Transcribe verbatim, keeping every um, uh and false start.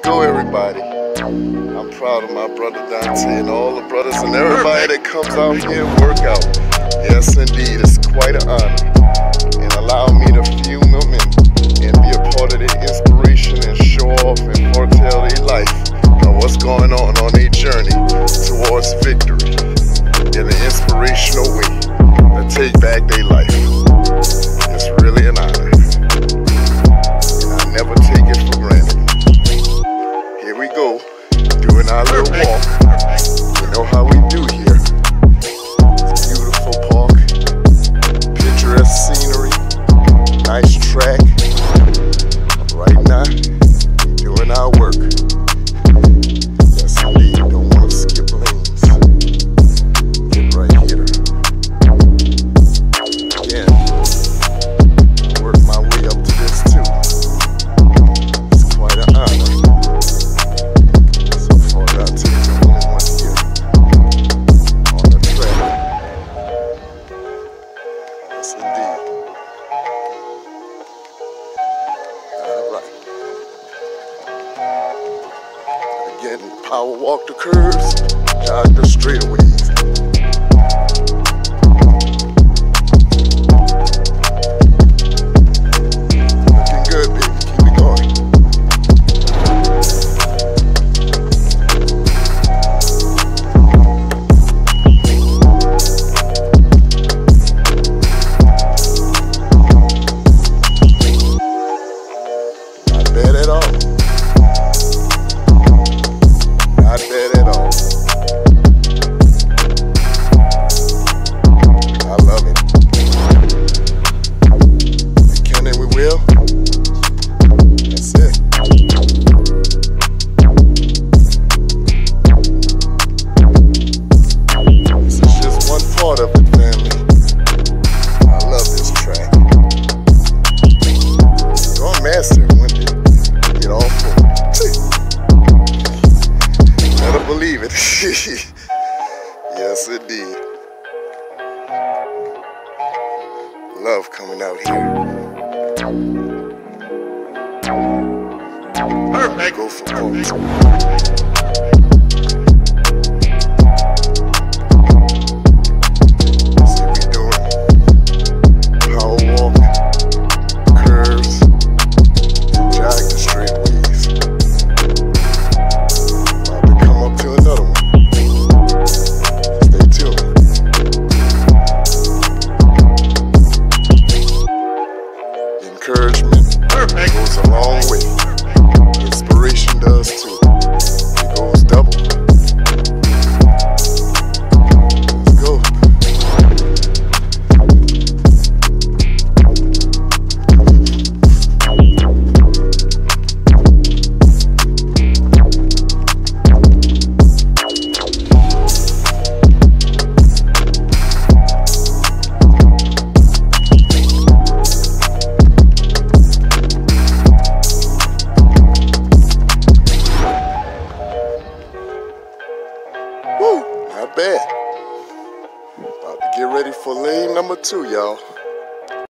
go, everybody. I'm proud of my brother Dante and all the brothers and everybody that comes out here and work out. Yes, indeed, it's quite an honor. And allow me to film them and, and be a part of their inspiration and show off and foretell their life of what's going on on their journey towards victory in an inspirational way to take back their life. It's really an honor. And I never take it for granted. Here we go, doing our little walk. You know how we do here. It's a beautiful park, picturesque scenery, nice track. Right now, doing our work. Yes, indeed, don't want to skip lanes. Get right here. Again, work my way up to this too. It's quite an honor. So far, Dante's the only one here on the track. Yes, indeed. All right. Again, power walk the curves, jog the straightaways. Looking good, baby. Keep it going. Not bad at all. Not bad at all. I love it. We can and we will. That's it. This is just one part of it, family. I love this track. You're a master when you get all full. Better believe it. Yes, indeed. Love coming out here. Perfect. Go for both. See we doing power walk, curves, jog the straightaways. About to come up to another one. Stay tuned. Encouragement Perfect. Goes a long way. Inspiration does too. It goes double. Let's go. Woo, not bad. About to get ready for lane number two, y'all.